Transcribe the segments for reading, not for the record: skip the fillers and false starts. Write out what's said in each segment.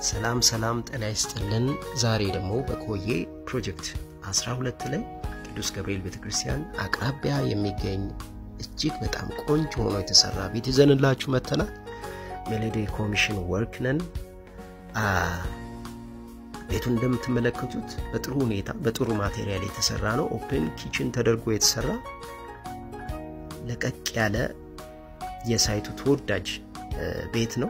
ሰላም ጤና ይስጥልን ዛሬ ደግሞ በኮዬ ፕሮጀክት 12 ላይ ቅዱስ ገብርኤል ቤተክርስቲያን አቅራቢያ የሚገኝ እጅግ በጣም ቆንጆ ሆኖ የተሰራ ቤት ይዘንላችሁ መተናል። ሜሎዲ ኮሚሽን ወርክ ነን። ቤቱን እንደምትመለከቱት በጥሩ ሁኔታ በጥሩ ማቴሪያል የተሰራ ነው። ኦፕን ኪችን ተደርጎ የተሰራ ለቀቅ ያለ የሳይቱ ተወዳጅ ቤት ነው።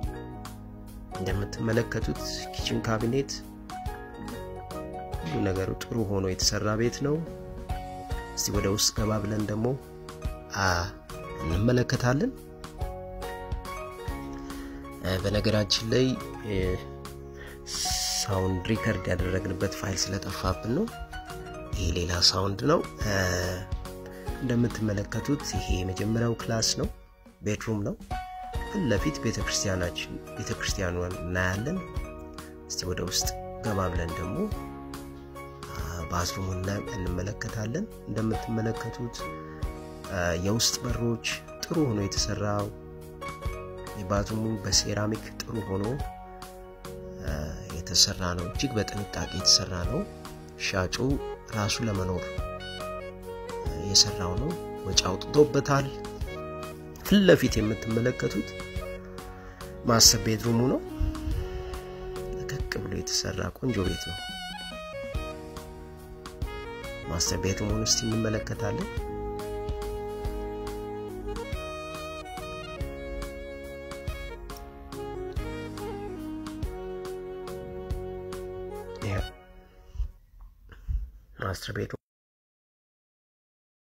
እንደምትመለከቱት ኪችን ካቢኔት ሁሉ ነገሩ ጥሩ ሆኖ የተሰራ ቤት ነው። እስቲ ወደ ውስጥ ገባ ብለን ደግሞ እንመለከታለን። በነገራችን ላይ ሳውንድ ሪከርድ ያደረግንበት ፋይል ስለጠፋብን ነው። ይሄ ሌላ ሳውንድ ነው። እንደምትመለከቱት ይሄ የመጀመሪያው ክላስ ነው፣ ቤድሩም ነው። ለፊት ቤተክርስቲያኑን እናያለን። እስቲ ወደ ውስጥ ገባ ብለን ደግሞ ባዝሩሙን እንመለከታለን። እንደምትመለከቱት የውስጥ በሮች ጥሩ ሆኖ የተሰራው የባዝሩሙ በሴራሚክ ጥሩ ሆኖ የተሰራ ነው። እጅግ በጥንቃቄ የተሰራ ነው። ሻጩ ራሱ ለመኖር የሰራው ነው። ወጪ አውጥቶበታል። ለፊት የምትመለከቱት ማስተር ቤድሩሙ ነው። ለቀቅ ብሎ የተሰራ ቆንጆ ቤት ነው። ማስተር ቤድሩሙን እስቲ እንመለከታለን። ማስተር ቤድሩም